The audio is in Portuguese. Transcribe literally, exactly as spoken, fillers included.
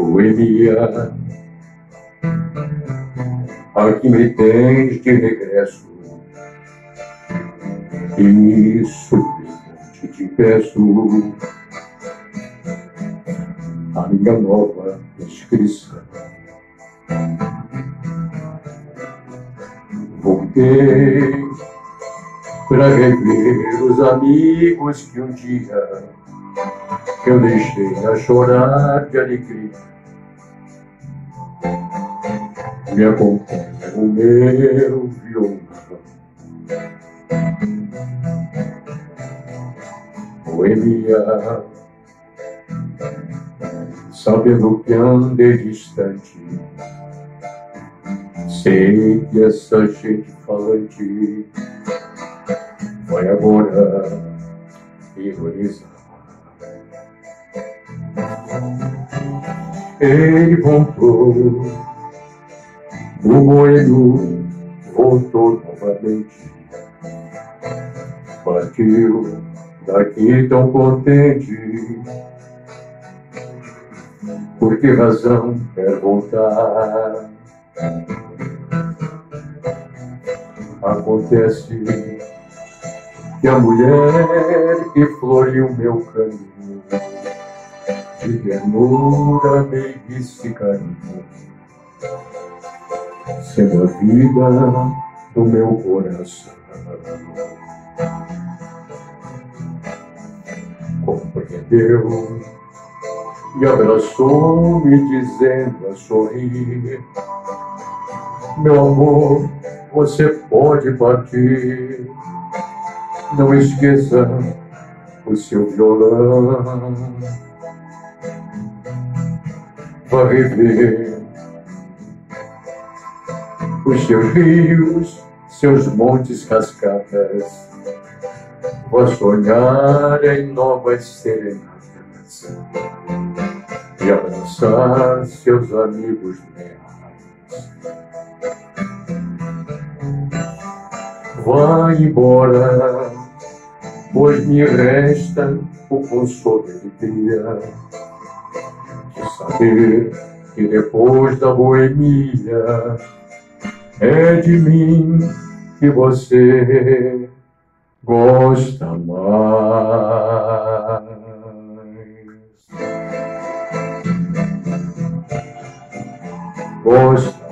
Boemia, aqui me tens de regresso, e nisso te peço a minha nova inscrição. Voltei para rever os amigos que um dia eu deixei a chorar de alegria. Me acompanha o meu violão, boemia, sabendo que andei distante. Sei que essa gente falante vai agora ironizar. Ele voltou, o boêmio voltou novamente. Partiu daqui tão contente. Por que razão quer voltar? Acontece que a mulher que floriu meu caminho, de ternura, meiguice e carinho, sendo a vida do meu coração, compreendeu e abraçou-me dizendo a sorrir: meu amor, você pode partir, não esqueça o seu violão. Vá rever os seus rios, seus montes, cascatas, vá sonhar em novas serenatas e abraçar seus amigos leais. Vá embora, pois me resta o consolo e alegria de saber que depois da boemia é de mim que você gosta mais. Gosta